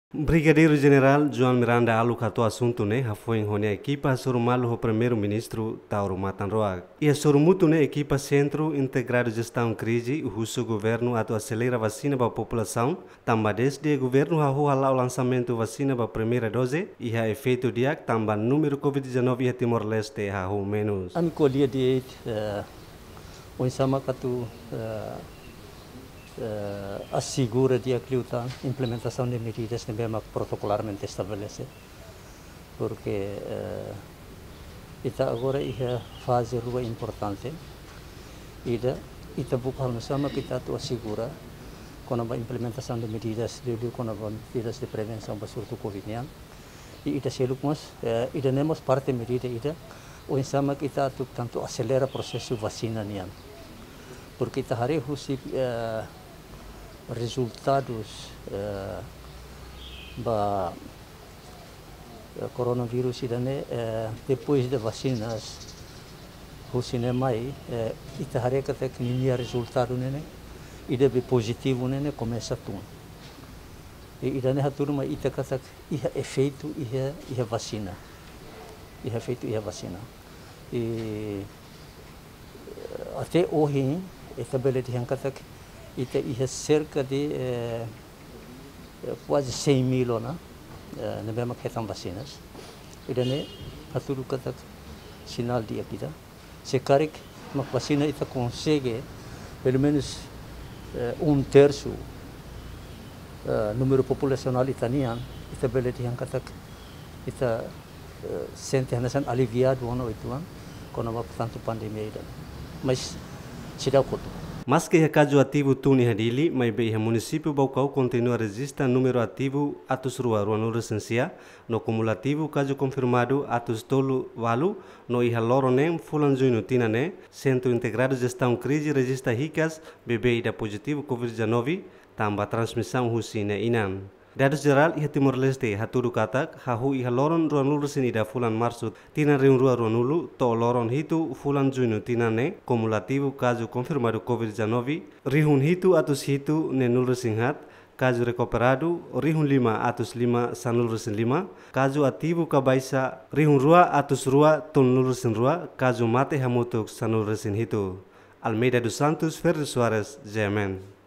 Brigadeiro General João Miranda Aluk Hatete assunto né foi a equipa surumalo o primeiro-ministro Tauro Matanroa. E a surumuto né equipa centro integrado gestão crise o Husi governo atu acelera vacina para a população. Também desde o governo Hahú o lançamento vacina para a primeira dose e a efeito diak também número COVID-19 e Timor-Leste Hahú menos. An colher de sama katu assegura de a implementação de medidas também protocolarmente estabelece, porque agora é a fase rua importante e bukan sama kita tu assegura com a implementação de medidas medidas de prevenção para surto Covid-19 e selukmos nemos parte medida o sama kita tu tanto acelera processo vacina nian, porque hari Husi resultados da coronavírus depois de vacinas Husi mai hari kata que resultado nene deve positivo nene começa tu e haturma kata efeito vacina efeito vacina e até hoje estabelece yang kata que cerca de quase 100.000 na mesma questão vacinas e daí haturu kata sinal dia kita sekarang uma vacina consegue pelo menos terço número populacional italiano estabelece yang kata kita sente aliviado com a tanto pandemia mas tidak kutu. Mas que o caso ativo tuni hadili, mas bem o município Baucau continua a registrar número ativo atos rua no recensia, no cumulativo caso confirmado atos tolo valu, no iha loronem fulan junho tinane, centro integrado gestão crise registra ricas, bebê da positivo Covid-19, também transmissão Husi na inan. Dados geral iha Timor-Leste haturu katak Hahú iha loron ruanulu sinida fulan março tina reun rua ruanulu to loron hitu fulan junho tinane cumulativo caso confirmado Covid-19 rihun hitu atus hitu nenul resinhat caso recuperado rihun 5 atus 5 sanul resin 5 caso ativo kabaisa rihun rua atus rua tonul resin rua caso mate hamutuk sanul resin hitu. Almeida dos Santos Ferreira Soares, Gemen.